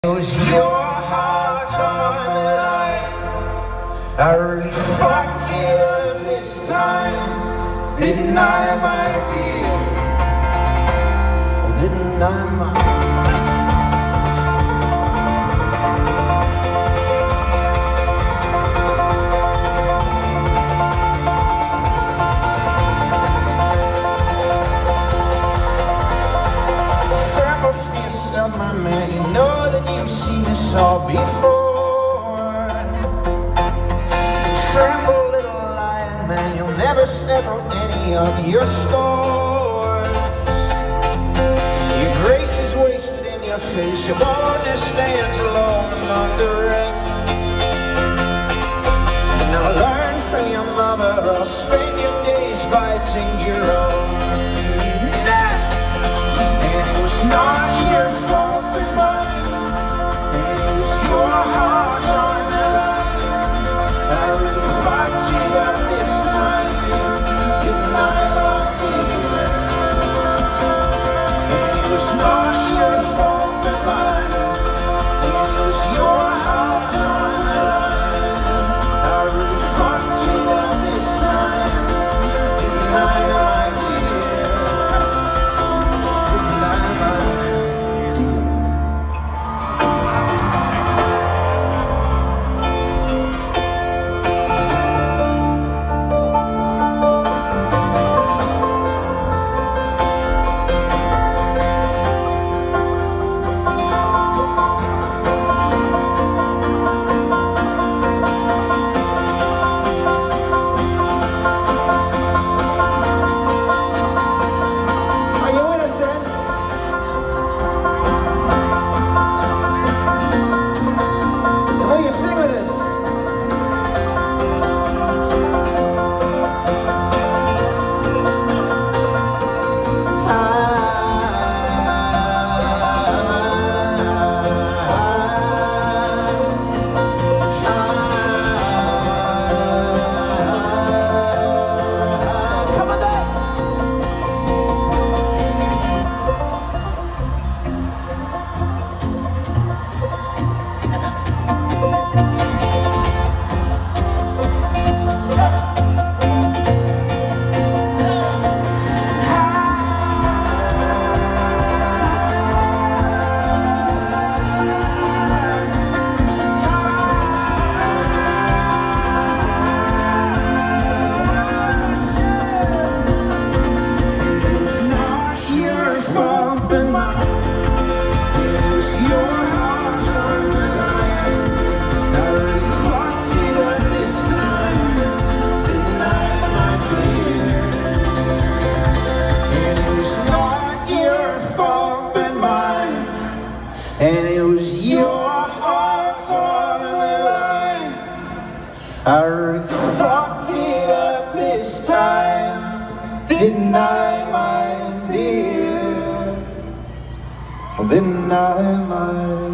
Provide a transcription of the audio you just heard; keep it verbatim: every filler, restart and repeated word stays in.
It was your heart on the line. I really fucked it up this time, didn't I, my dear? Didn't I, my my man, you know that you've seen this all before. Tremble, little lion man, you'll never settle any of your scores. Your grace is wasted in your face, your boldness stands alone among the wreck. Now learn from your mother, or spend your days biting your own neck. And it was not your fault but mine, and it was your heart on the line. I really fucked it up this time, didn't I, my dear? And it was not your fault but mine, and it was your heart on the line. I really fucked it up this time, didn't I, my dear? Didn't I, my And it was your heart on the line. I really fucked it up this time, didn't I, my dear? Didn't I, my